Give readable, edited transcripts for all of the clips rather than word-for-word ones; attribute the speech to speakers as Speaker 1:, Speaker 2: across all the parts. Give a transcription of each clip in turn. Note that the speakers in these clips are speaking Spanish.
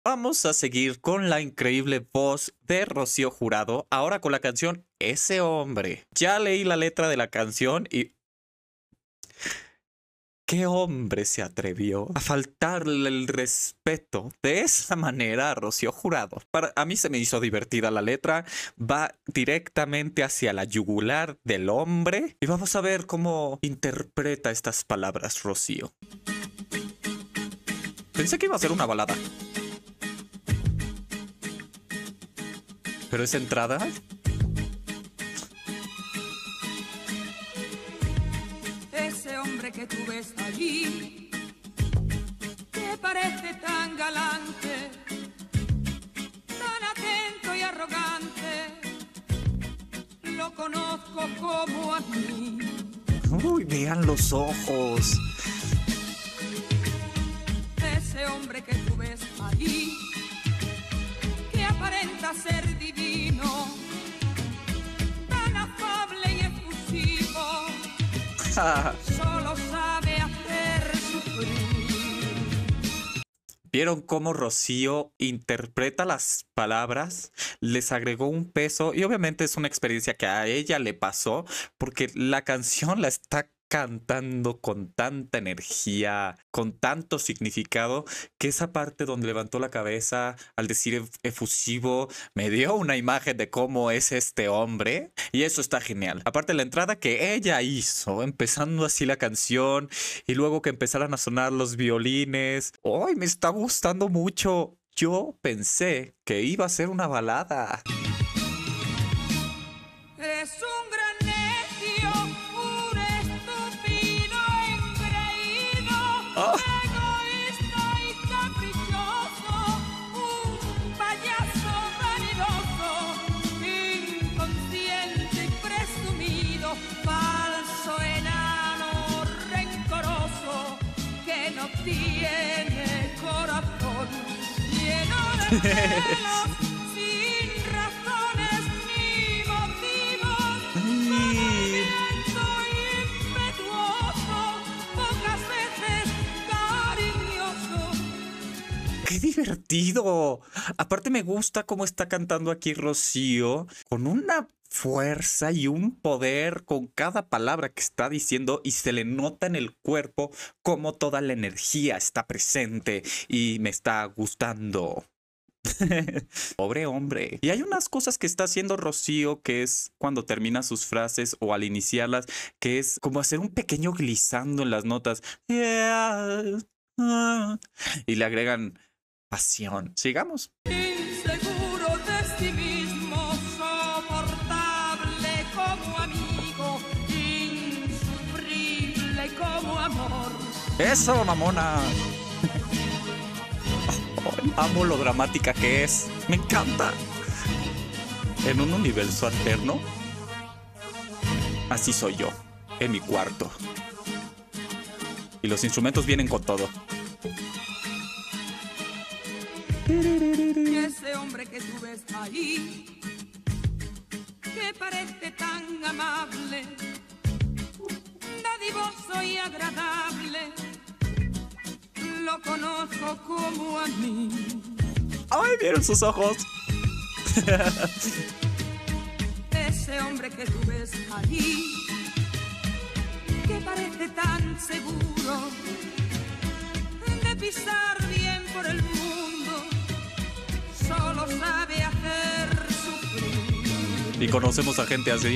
Speaker 1: Vamos a seguir con la increíble voz de Rocío Jurado, ahora con la canción Ese Hombre. Ya leí la letra de la canción y... ¿Qué hombre se atrevió a faltarle el respeto de esa manera a Rocío Jurado? A mí se me hizo divertida la letra, va directamente hacia la yugular del hombre y vamos a ver cómo interpreta estas palabras Rocío. Pensé que iba a ser una balada. ¿Pero esa entrada?
Speaker 2: Ese hombre que tú ves allí, que parece tan galante, tan atento y arrogante, lo conozco como a mí.
Speaker 1: Uy, vean los ojos.
Speaker 2: Ese hombre que tú ves allí, que aparenta ser divino, tan afable y efusivo, solo sabe hacer sufrir.
Speaker 1: ¿Vieron cómo Rocío interpreta las palabras? Les agregó un peso y obviamente es una experiencia que a ella le pasó porque la canción la está cantando con tanta energía, con tanto significado, que esa parte donde levantó la cabeza al decir efusivo me dio una imagen de cómo es este hombre y eso está genial. Aparte la entrada que ella hizo, empezando así la canción y luego que empezaran a sonar los violines. ¡Ay, me está gustando mucho! Yo pensé que iba a ser una balada.
Speaker 2: Es un gran necio, un estúpido engreído, egoísta y caprichoso, un payaso vanidoso, inconsciente y presumido, falso enano rencoroso, que no tiene corazón, lleno de celos.
Speaker 1: ¡Qué divertido! Aparte me gusta cómo está cantando aquí Rocío, con una fuerza y un poder con cada palabra que está diciendo y se le nota en el cuerpo cómo toda la energía está presente y me está gustando. Pobre hombre. Y hay unas cosas que está haciendo Rocío que es cuando termina sus frases o al iniciarlas, que es como hacer un pequeño glissando en las notas. Y le agregan pasión. Sigamos.
Speaker 2: Inseguro de sí mismo, soportable como amigo, insufrible como amor.
Speaker 1: ¡Eso, mamona! Oh, amo lo dramática que es. Me encanta. En un universo alterno, así soy yo, en mi cuarto. Y los instrumentos vienen con todo.
Speaker 2: Y ese hombre que tú ves ahí, que parece tan amable, dadivoso y agradable, lo conozco como a mí.
Speaker 1: ¡Ay, vieron sus ojos!
Speaker 2: Ese hombre que tú ves ahí, que parece tan seguro de pisar bien por el mundo, solo sabe hacer sufrir.
Speaker 1: Y conocemos a gente así.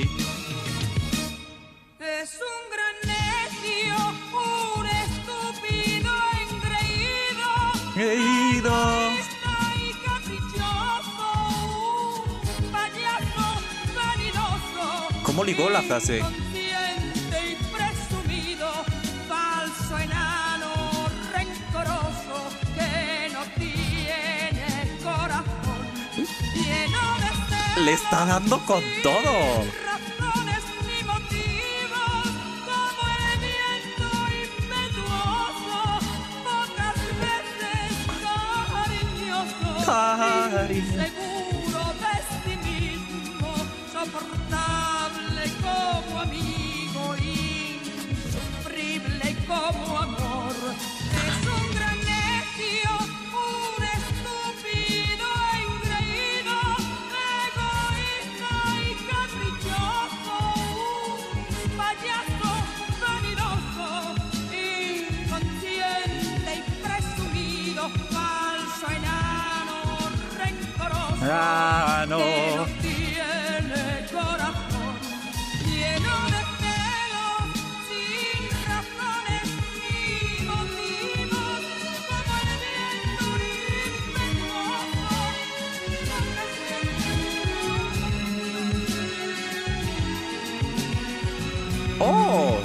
Speaker 2: Es un gran necio, un estúpido engreído,
Speaker 1: ¡Creído!
Speaker 2: y caprichoso, un payaso vanidoso.
Speaker 1: ¿Cómo ligó la frase?
Speaker 2: Inconsciente y presumido, falso enano rencoroso, que no tiene corazón, lleno de celos.
Speaker 1: Le está dando con todo.
Speaker 2: Razones ni motivos, como el viento impetuoso, pocas veces cariñoso, inseguro de sí mismo, soportable como amigo, insufrible como amor. Es un gran necio, un estúpido
Speaker 1: Ah, no.
Speaker 2: Pero tiene corazón lleno de celos, sin razones ni motivos, como el viento impetuoso,
Speaker 1: ¡Oh!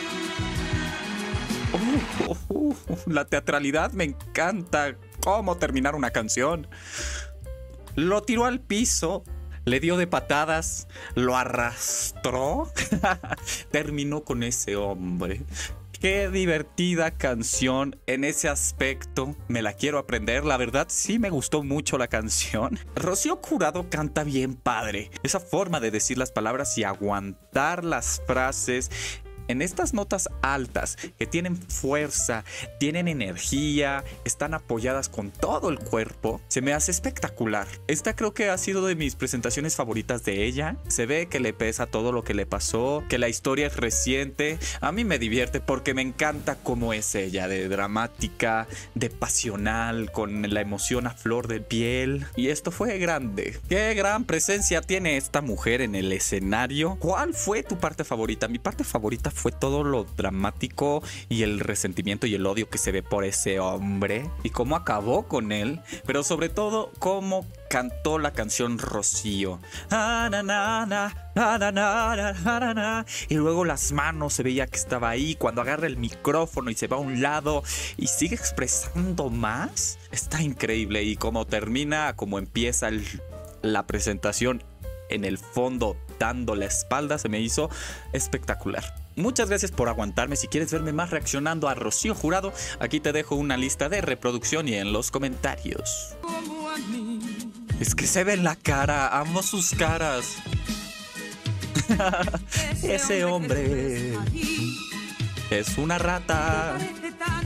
Speaker 1: La teatralidad me encanta. ¿Cómo terminar una canción? Lo tiró al piso, le dio de patadas, lo arrastró. Terminó con ese hombre. Qué divertida canción en ese aspecto. Me la quiero aprender. La verdad sí me gustó mucho la canción. Rocío Jurado canta bien padre. Esa forma de decir las palabras y aguantar las frases en estas notas altas que tienen fuerza, tienen energía, están apoyadas con todo el cuerpo, se me hace espectacular. Esta creo que ha sido de mis presentaciones favoritas de ella. Se ve que le pesa todo lo que le pasó, que la historia es reciente. A mí me divierte porque me encanta cómo es ella, de dramática, de pasional, con la emoción a flor de piel. Y esto fue grande. Qué gran presencia tiene esta mujer en el escenario. ¿Cuál fue tu parte favorita? Mi parte favorita fue todo lo dramático y el resentimiento y el odio que se ve por ese hombre y cómo acabó con él, pero sobre todo cómo cantó la canción Rocío. Y luego las manos, se veía que estaba ahí cuando agarra el micrófono y se va a un lado y sigue expresando más. Está increíble. Y cómo termina, cómo empieza la presentación en el fondo dando la espalda, se me hizo espectacular. Muchas gracias por aguantarme. Si quieres verme más reaccionando a Rocío Jurado, aquí te dejo una lista de reproducción y en los comentarios.
Speaker 2: como a mí.
Speaker 1: Es que se ve en la cara, amo sus caras. Ese hombre
Speaker 2: que tú ves ahí,
Speaker 1: es una rata.
Speaker 2: parece